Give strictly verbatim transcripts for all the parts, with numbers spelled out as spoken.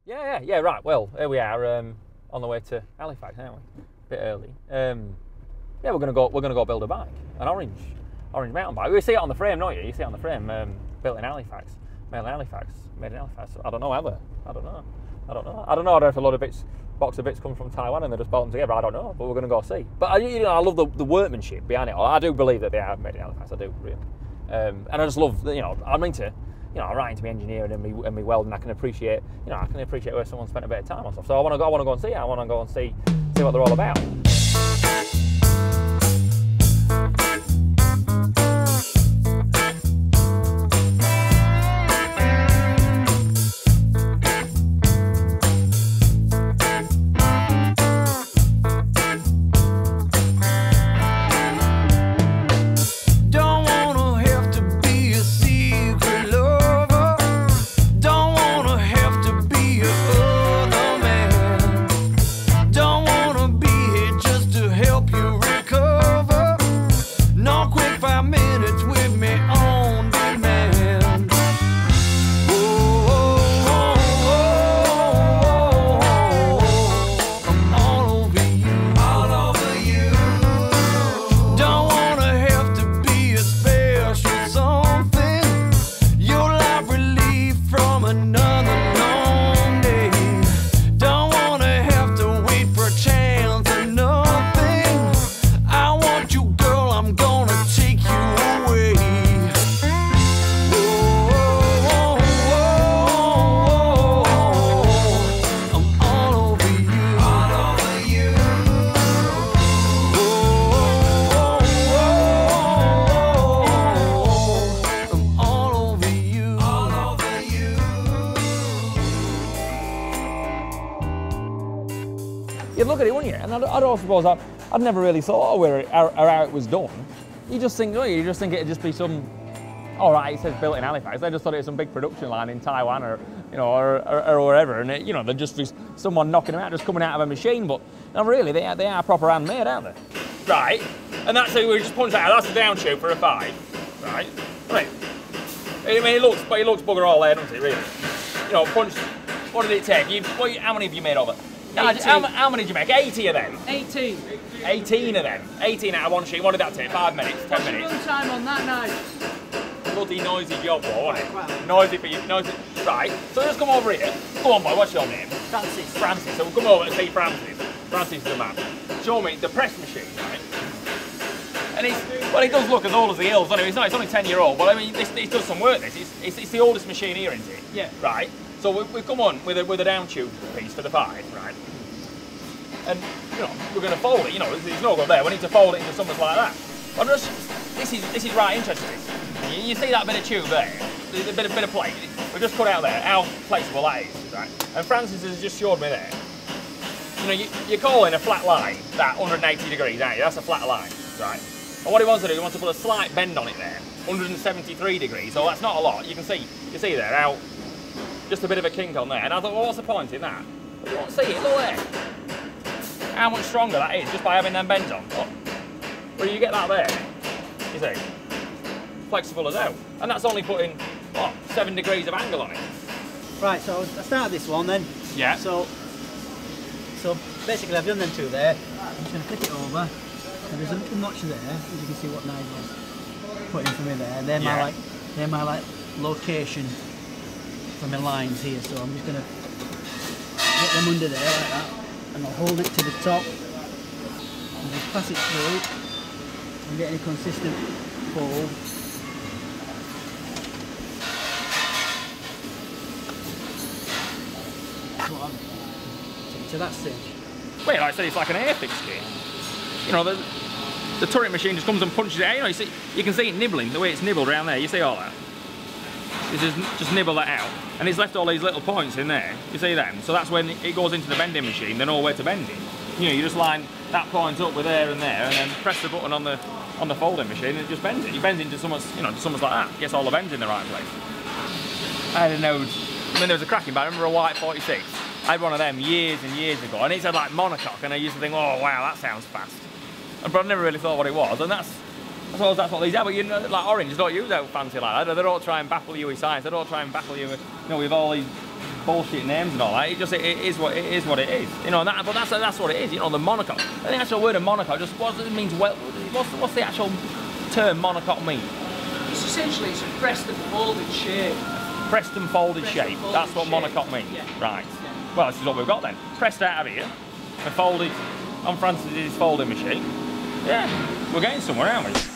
Yeah, yeah, yeah, right. Well, here we are um, on the way to Halifax, aren't we? A bit early. Um, yeah, we're gonna go. We're gonna go build a bike, an orange, orange mountain bike. We see it on the frame, don't you? You see it on the frame. Um, built in Halifax, made in Halifax, made in Halifax. I don't know ever. I don't know. I don't know. I don't know. I don't know if a lot of bits, box of bits, come from Taiwan and they just bolt them together. I don't know, but we're gonna go see. But I, you know, I love the, the workmanship behind it. I do believe that they are made in Halifax. I do really, um, and I just love. You know, I mean to. You know, I'm right into me engineering and me and me welding. I can appreciate, you know, I can appreciate where someone spent a bit of time on stuff. So I want to go. I want to go and see it. I want to go and see see what they're all about. You'd look at it, wouldn't you? And I'd, I'd also suppose I, I'd never really thought of where it, how, how it was done. You just think, oh, you just think it'd just be some. All right, it says built in Halifax. I just thought it was some big production line in Taiwan or, you know, or, or, or wherever, and it, you know, there'd just be someone knocking them out, just coming out of a machine. But no, really, they are, they are proper handmade, aren't they? Right, and that's it. We just punch that out. That's the down tube for a five, right? Right. I mean, it looks, but it looks bugger all there, doesn't it? Really. You know, punch. What did it take? You, what, how many have you made of it? How, how, how many did you make? eighty of them? eighteen. eighteen of them. eighteen out of one sheet. What did that take? Five minutes? Ten What's minutes? What's your run time on that night? Bloody noisy job, boy, wasn't it? Well, noisy for you. Noisy. Right. So just come over here. Go on, boy. What's your name? Francis. Francis. So we'll come over and see Francis. Francis is the man. Show me the press machine, right? And it's, well, it does look as old as the hills, doesn't it? It's not, it's only ten year old, but I mean, this, it does some work, this. It's, it's, it's the oldest machine here, isn't it? Yeah. Right. So we, we've come on with a, with a down tube piece for the five, right? And, you know, we're going to fold it, you know, there's no good there. We need to fold it into something like that. But just, this is, this is right interesting. You, you see that bit of tube there? A bit of, bit of plate? We've just cut out there how flexible that is, right? And Francis has just showed me there. You know, you, you're calling a flat line that one hundred eighty degrees, aren't you? That's a flat line, right? And what he wants to do, he wants to put a slight bend on it there, one hundred seventy-three degrees, so that's not a lot. You can see, you see there how, just a bit of a kink on there. And I thought, well, what's the point in that? But you won't see it, look there. How much stronger that is just by having them bends on. Look. Well, you get that there, you see, flexible as hell. And that's only putting, what, seven degrees of angle on it. Right, so I started this one then. Yeah. So, so basically I've done them two there. I'm just going to flick it over. And there's a little notch there, as you can see what Nigel's put in for me there. They're yeah. my like, they're my like location for my lines here. So I'm just going to get them under there like that, and I'll hold it to the top and just pass it through and get any consistent fold. To that stage. Wait, like I said, it's like an air fixture. You know, the, the turret machine just comes and punches it out. You know, you, see, you can see it nibbling, the way it's nibbled around there. You see all that? It's just, just nibble that out. And it's left all these little points in there. You see them? So that's when it goes into the bending machine, they know where to bend it. You know, you just line that point up with there and there, and then press the button on the on the folding machine, and it just bends it. You bend it into something, you know, to something like that. Gets all the bends in the right place. I had a node. I mean, there was a cracking, but I remember a white forty-six. I had one of them years and years ago, and it said like monocoque, and I used to think, oh wow, that sounds fast. But I never really thought what it was, and that's, I suppose that's what these are. But you know, like Orange don't use out fancy like that. They don't try and baffle you with science. They don't try and baffle you with, you know, with all these bullshit names and all that. It just it, it is what it is what it is. You know, and that, but that's that's what it is. You know, the monocoque. And the actual word of monocoque just what it means. Well, what's what's the actual term monocoque mean? It's essentially it's a pressed and folded shape. Pressed and folded pressed shape. And folded That's what shape. monocoque means. Yeah. Right. Yeah. Well, this is what we've got then. Pressed out of here and folded on Francis's folding machine. Yeah, we're getting somewhere, aren't we?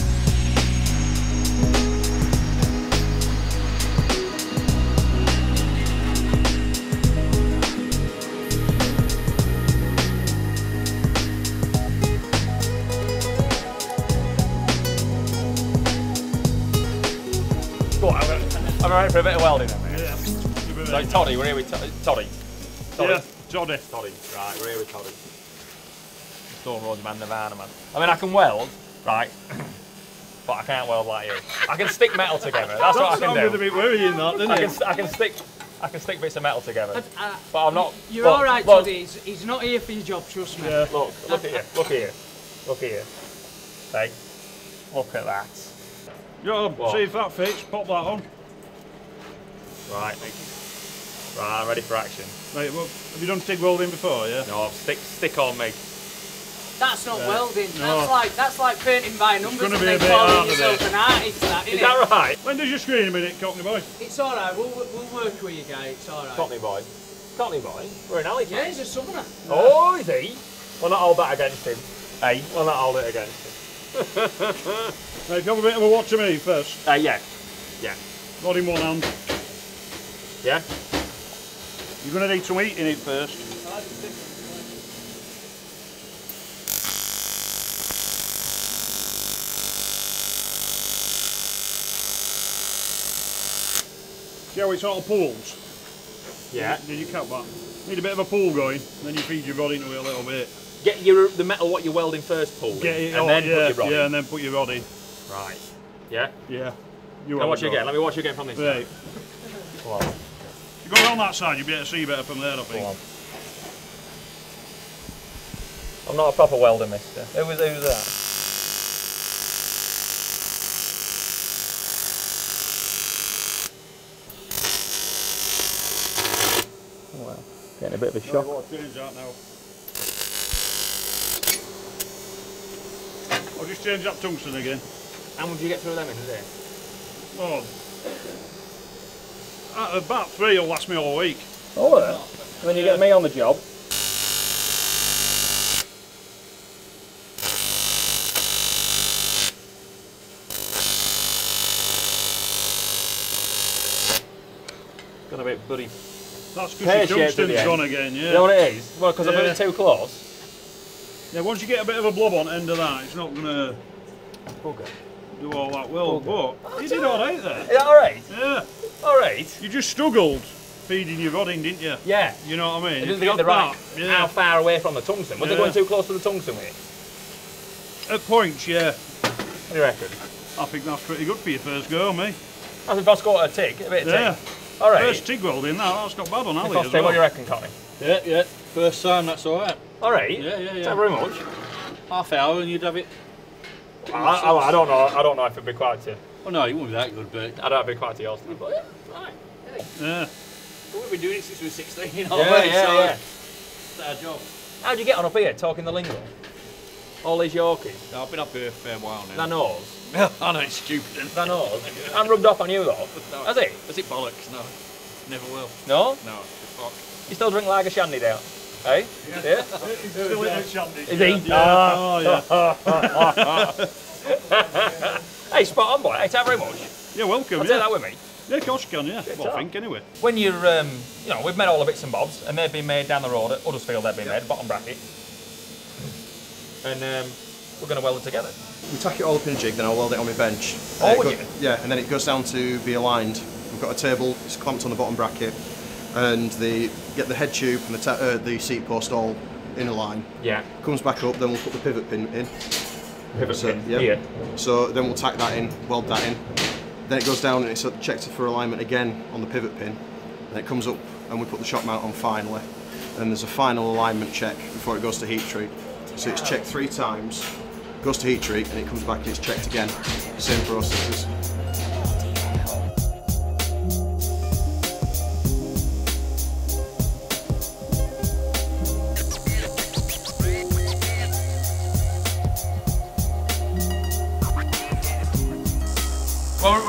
Go on, I'm, I'm ready for a bit of welding then, mate. Yeah. Like Toddy, we're here with Toddy. Toddy. Yeah, Toddy. Toddy. Right, we're here with Toddy. Stone Rose man, Nirvana man. I mean, I can weld, right, but I can't weld like you. I can stick metal together. That's what I can do. That sounded a bit worrying, that, didn't I it? can, I can stick, I can stick bits of metal together. Uh, uh, but I'm not. You're look, all right, look, Toddy. He's, he's not here for your job, trust me. Yeah. Look, look at here, look here, look here. Hey, look at that. Yeah, What? see if that fits, pop that on. Right, right, I'm ready for action. Right, well, have you done TIG welding before, yeah? No, stick, stick on me. That's not Yeah. welding. No. That's like that's like painting by numbers gonna and be a then bit calling harder yourself there. an artist. That, Is isn't that it? right? When does your screen a minute, Cockney boy? It's all right. We'll we'll work with you, guy. It's all right. Cockney boy. Cockney boy? We're in Halifax. Yeah, he's a southerner. Oh, is he? We'll not hold that against him. Hey, we'll not hold it against him. Right, have a bit of a watch of me first. Uh, yeah. Yeah. Not in one hand. Yeah? You're going to need some heat in it first. See how it sort of pulls? Yeah. Did you cut that? Need a bit of a pull going, then you feed your rod into it a little bit. Get your the metal what you're welding first pulled Get in, it and on, then yeah, put your rod yeah, in. and then put your rod in. Right. Yeah? Yeah. You Now have watch a it go. again. Let me watch it again from this Right. side. Come on. You go on that side, you'll be able to see better from there, I Come think. on. I'm not a proper welder, mister. Who was, who was that? Oh, wow. Getting a bit of a shock. Right, change that now. I'll just change that tungsten again. How much do you get through them in a day? Oh. Uh, about three will last me all week. Oh, well. When you get me on the job. Got a bit bloody. That's Pear because your shaped at the tungsten's end. gone again, yeah. You know what it is? Well, because I put Yeah. it too close. Yeah, once you get a bit of a blob on the end of that, it's not going to Bugger. do all that well. Bugger. But you did all right there. Is that alright? Yeah. Alright. You just struggled feeding your rod in, didn't you? Yeah. You know what I mean? I didn't It's get the got right. that, yeah. How far away from the tungsten? Was Yeah. it going too close to the tungsten with it? At points, yeah. What do you reckon? I think that's pretty good for your first go, me. As if I scored a tick, a bit of Yeah. tick. Alright. First TIG welding, that, that's not bad on Ali What as do you well. reckon, Connie? Yeah, yeah. First time, that's all right. Alright. Yeah, yeah, yeah. Thank you very much. Half hour and you'd have it. I, I, I don't know. I don't know if it'd be quite to. Oh no, it wouldn't be that good, but I don't know if it'd be quite to yours. But yeah, right. Yeah. we've been doing it since we were sixteen. You Yeah, know what I mean? yeah, So, yeah. It's our job. How'd you get on up here talking the lingo? All these Yorkies. No, I've been up here a fair while now. That nose. I know it's stupid. Isn't it? That nose. I'm rubbed off on you though. No, Has it? Is it bollocks? No, never will. No? No, it's fuck. You still drink lager shandy down? Hey? Yeah? yeah? Still in the shandy. Is he? Yeah. Oh, yeah. Hey, spot on, boy. Hey, thank you very much. You're welcome, I'll yeah. take that with me. Yeah, of course you can, yeah. Well, top. I think, anyway. When you're, um, you know, we've made all the bits and bobs, and they've been made down the road at Huddersfield. They've been made, bottom bracket, and um, we're going to weld it together. We tack it all up in a jig, then I'll weld it on my bench. Oh, Uh, it would go- you? Yeah, and then it goes down to be aligned. We've got a table, it's clamped on the bottom bracket, and the get the head tube and the, ta uh, the seat post all in a line. Yeah. Comes back up, then we'll put the pivot pin in. Pivot So, pin yeah. here. So then we'll tack that in, weld that in. Then it goes down and it's checked for alignment again on the pivot pin. Then it comes up and we put the shock mount on finally. Then there's a final alignment check before it goes to heat treat. So it's checked three times, goes to heat treat, and it comes back and it's checked again. Same processes.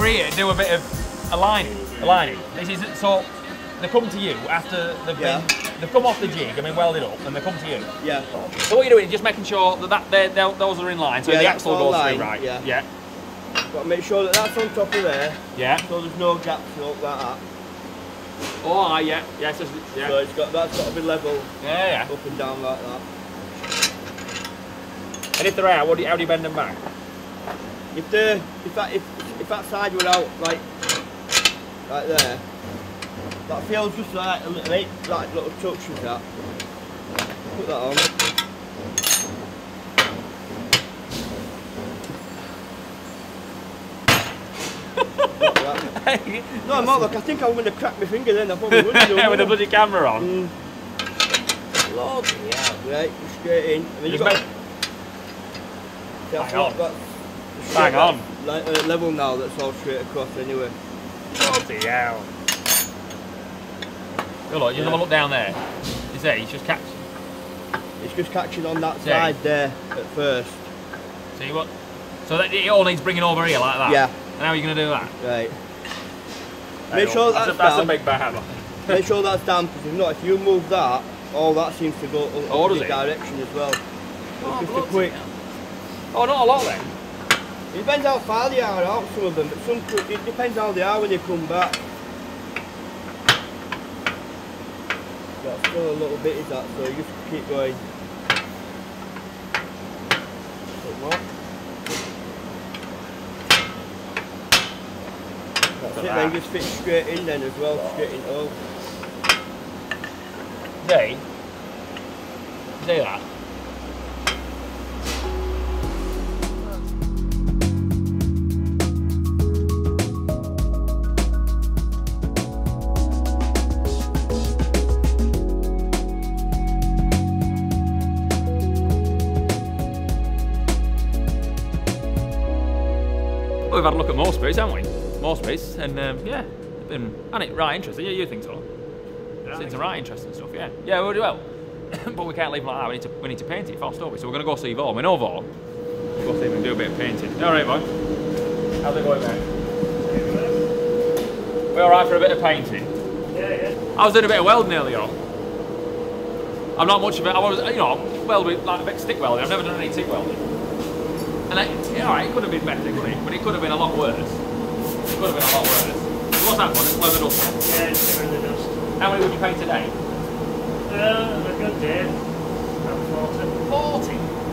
here do a bit of aligning. Aligning. This is so they come to you after they've Yeah. been they've come off the jig and been welded up, and they come to you. Yeah. So what you're doing is just making sure that, that they're, they're, those are in line, so Yeah, the that's axle all goes line, through right. yeah. Yeah. Got to make sure that that's on top of there, Yeah. so there's no gaps up like that. Oh, aye, yeah. Yeah. So, yeah. So it's got that's got to be level Yeah, yeah. up and down like that. And if they're out, what do you, how do you bend them back? If the if that if if that side were out like like there, that feels just like a little like little touch with that. Put that on. No, I'm not. Look, I think I'm going to crack my finger then. I probably would do. With a bloody camera on. Mm. Lord, yeah. Right, straight in. And then you Just got. make- That's Hang on. That's Hang on. Like, uh, level now. That's all straight across anyway. Bloody hell. Good look, you Yeah. have a look down there. You see, it's just catch. It's just catching on that See? side there at first. See what? So that it all needs bringing over here like that. Yeah. And how are you going to do that? Right. There Make you go. sure that's, that's, a, that's down. a big bad. Make sure that's down, because if not, if you move that, all that seems to go in Oh, does opposite it? direction as well. Oh, It's just a bloody quick. hell. Oh, not a lot then. It depends how far they are out, some of them, but some could- it depends how they are when they come back. That's still a little bit is that, so you just keep going. Bit more. That's it, then just fit straight in then as well, straight in all. See? See that? Well, we've had a look at more space, haven't we? More space, and um, yeah, it's been, and it right interesting. Yeah, you think so? Yeah, it's right interesting stuff. Yeah, yeah, we'll do well. But we can't leave it like that. We need to we need to paint it first, don't we? So we're gonna go see Vaughan. We know Vaughan. We'll go see him and do a bit of painting. All right, boy. How's it going, mate? We all right for a bit of painting? Yeah, yeah. I was doing a bit of welding earlier on. I'm not much of it. I was, you know, welding like a bit of stick welding. I've never done any stick welding. And I, yeah, all right, it could have been better, couldn't it? But it could have been a lot worse. It could have been a lot worse. What's that one? It's weathered up. Yeah, it's in the dust. How many would you paint today? Uh, a good day. About forty. Forty.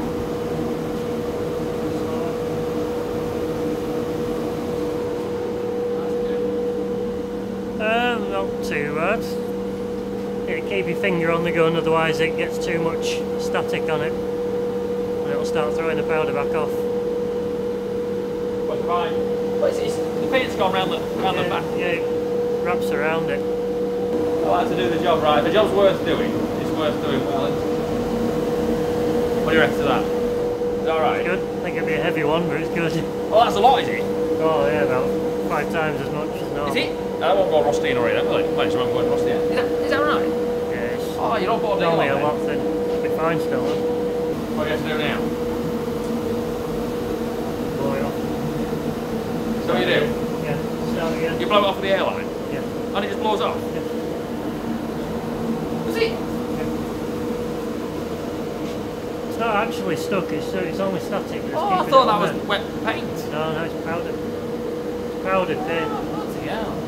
Um, not too bad. Yeah, keep your finger on the gun, otherwise it gets too much static on it. And it'll start throwing the powder back off. What's fine? Well, it's, it's, the paint's gone round the, round yeah, the back. Yeah, it wraps around it. I like to do the job right. If the job's worth doing, it's worth doing well. What do you reckon to that? Is that alright? Good. I think it'd be a heavy one, but it's good. Oh, that's a lot, is it? Oh yeah, about five times as much as normal. Is it? I won't go rusty in already, will it? Well, it won't go rusty in. Is that, is that right? Yes. Oh, you don't put a deal Only on a lot thin. It'll be fine still. Then. What do you have to do now? Blow it off. So what you do? Yeah. Start again. You blow it off with the airline? Yeah. And it just blows off? Yeah. Does it? It's not actually stuck. It's it's only static. It's Oh, I keeping thought it that on was there. wet paint. No, no, it's powdered. It's powdered paint. Bloody hell.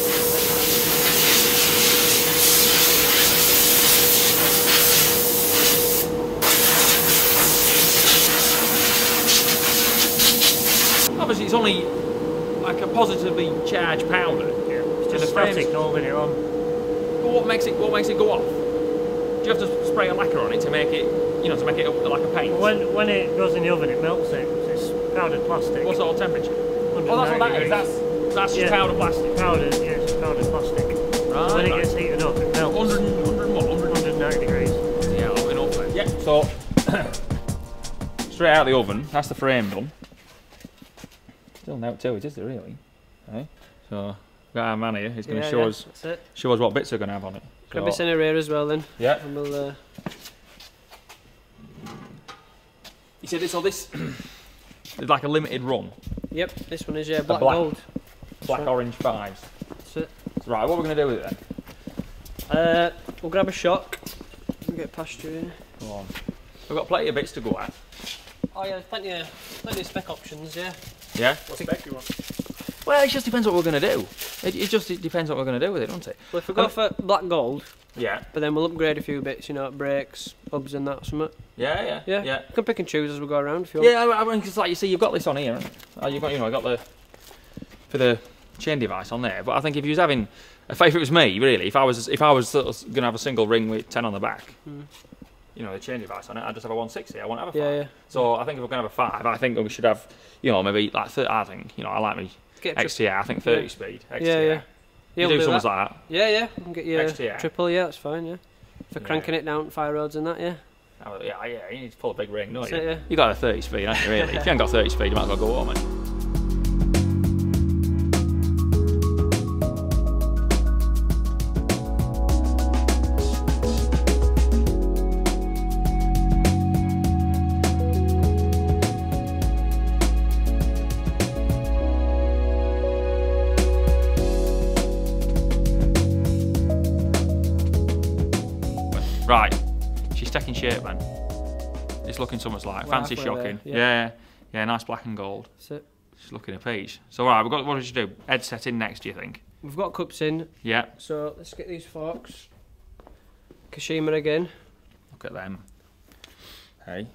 Obviously, it's only like a positively charged powder. Yeah. It's And just the frame's- static holding it on. But what makes it? What makes it go off? Do you have to spray a lacquer on it to make it, you know, to make it up like a paint? When when it goes in the oven, it melts it. It's powdered plastic. What sort of temperature? Oh, that's what one hundred that ninety is. That's that's just Yeah. powder plastic. Powdered, yeah, it's powdered plastic. Right. When it right. gets heated up, it melts. one hundred, one hundred what? one hundred. one hundred ninety degrees. Yeah, I've been up there. Yeah. So straight out of the oven. That's the frame done. Still no to it, is there really? Okay. So we've got our man here. He's going to Yeah, show yeah, us that's it. show us what bits are going to have on it. Grab this So, in a rear as well then. yeah. And we'll, uh, He said this or this. It's like a limited run. yep, this one is yeah, black black. gold. black right. orange fives. That's it. Right, what are we going to do with it then? Uh, we'll grab a shock and get past you in. Go on. We've got plenty of bits to go at. Oh yeah, plenty of, plenty of spec options, yeah. Yeah? What spec you want? Well, it just depends what we're going to do. It, it just it depends what we're going to do with it, doesn't it? Well, if we go Um, for black gold, Yeah. but then we'll upgrade a few bits, you know, brakes, hubs and that, something. Yeah, yeah, Yeah. yeah. You can pick and choose as we go around if you want. Yeah, I I mean, because like you see, you've got this on here. Uh, you've got, you know, got the for the chain device on there. But I think if you was having, if it was me, really, if I was, if I was sort of going to have a single ring with ten on the back, Hmm. you know, the chain device on it, I'd just have a one sixty. I won't have a five. Yeah, yeah. So I think if we're going to have a five, I think we should have, you know, maybe like thirty. I think, you know, I like me Get tri- X T R. I think thirty yeah. speed. X T R. Yeah, yeah. You Yeah, do we'll do something that. like that. Yeah, yeah. We can get you X T R. triple, yeah, that's fine, yeah. For Yeah. cranking it down fire roads and that, yeah. Oh, yeah, yeah. You need to pull a big ring, don't That's you? it, yeah. You got a thirty speed, haven't you? Really? If you haven't got thirty speed, you might as well go home. Mate. Right, she's taking shape, man. It's looking so much like We're fancy halfway shocking. there, Yeah. yeah. yeah, nice black and gold. That's it. She's looking a peach. So, right, we've got what did you do? Head set in next, do you think? We've got cups in, Yeah. so let's get these forks. Kashima again. Look at them. Hey.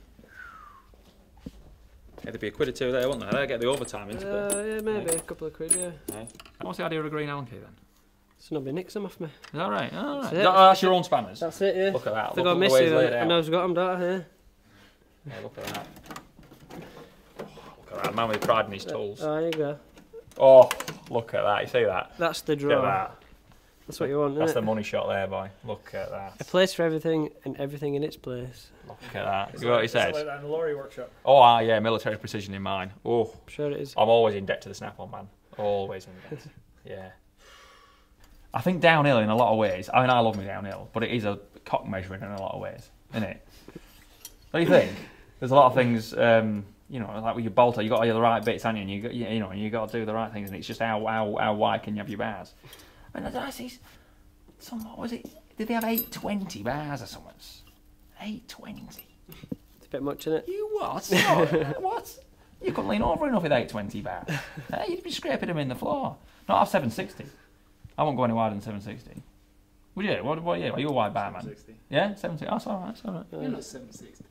Hey, there'd be a quid or two there, wouldn't there? They'll get the overtime into it. Uh, yeah, maybe a couple of quid, yeah. Hey. And what's the idea of a green Allen key then? It's not been nicks them off me. Is that right? Oh, right. That's That- it. oh, that's your own spanners. That's it, yeah. Look at that. If they Look, go look at the way missing, it's laid I out. know I've got them, don't I? Yeah. Yeah, look at that. Oh, look at that man with pride in his tools. Oh, there you go. Oh, look at that. You see that? That's the Look draw. at that. That's what you want, That's isn't the it? money shot there, boy. Look at that. A place for everything and everything in its place. Look at that. Is You know what he is it says? like that in the lorry workshop? Oh, ah, yeah, military precision in mine. Oh, I'm sure it is. I'm always in debt to the Snap-on, man. Always in debt. Yeah. I think downhill in a lot of ways. I mean, I love me downhill, but it is a cock measuring in a lot of ways, isn't it? What do you think? There's a lot of things, um, you know, like with your bolter, you got all the right bits, haven't you? And you got, you know, you got to do the right things, and it's just how how how wide can you have your bars? I mean, I see some. What was it? Did they have eight twenty bars or something? eight twenty. It's a bit much, isn't it? You what? No, what? You couldn't lean over enough with eight twenty bar. Hey, you'd be scraping them in the floor. Not have seven sixty. I won't go any wider than seven sixty. Would you? What? What? Yeah. Are you a wide bar man? seven sixty. Yeah, seven sixty. Oh, that's all right. That's all right. You're not seven sixty.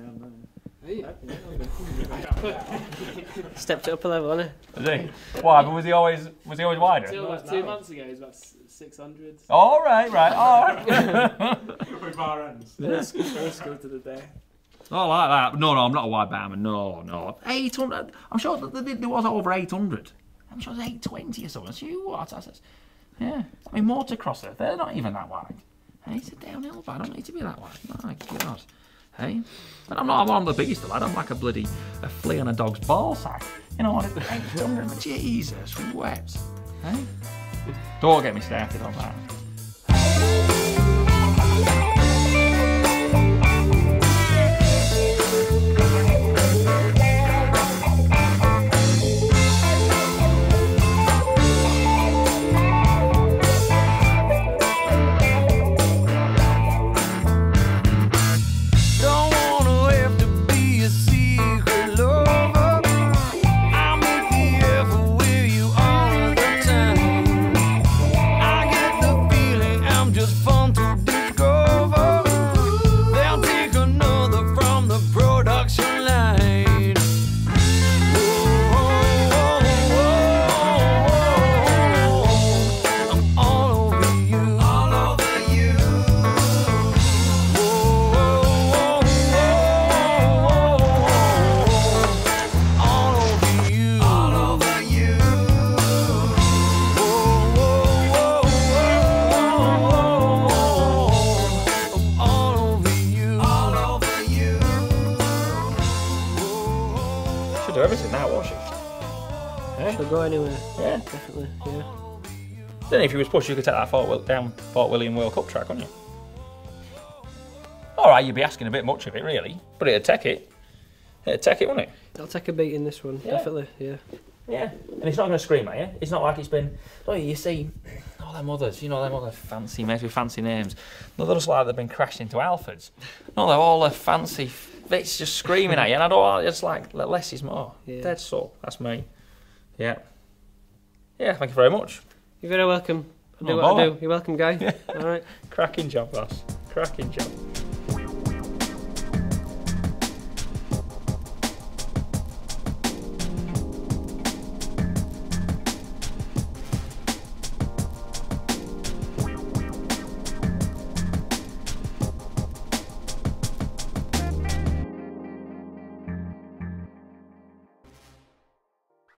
Stepped it up a level, hasn't it? Is he? Why? But was he always? Was he always wider? Till about two months ago, he was about six hundred. All right, right. All right. With bar ends. First first go to the day. Not like that. No, no, I'm not a wide barman. No, no. eight hundred. I'm sure that there there was over eight hundred. I'm sure it was eight twenty or something. So you what? I says, yeah. I mean, motocrosser, they're not even that wide. Hey, it's a downhill bar. I don't need to be that wide. My God. Hey? And I'm not I'm the biggest lad. I'm like a bloody a flea on a dog's ball sack. You know what? eight hundred. Jesus, wet. Hey? Don't get me started on that. Do everything now, won't she? Yeah. She'll go anywhere. Yeah. Definitely, yeah. Then if you was pushed, you could take that Fort Will down Fort William World Cup track, couldn't you? All right, you'd be asking a bit much of it, really, but it'd take it. It'd take it, wouldn't it? I'll take a beat in this one, Yeah. definitely, yeah. Yeah, and it's not going to scream at you. It's not like it's been. Oh, you see, all them others, you know, them other fancy mates with fancy names. No, they're just like they've been crashed into Alfords. No, they're all a fancy bits just screaming at you, and I don't. It's like less is more. Yeah. Dead so. That's me. Yeah. Yeah. Thank you very much. You're very welcome. I'll do No what I bother. do. You're welcome, guy. Yeah. All right. Cracking job, boss. Cracking job.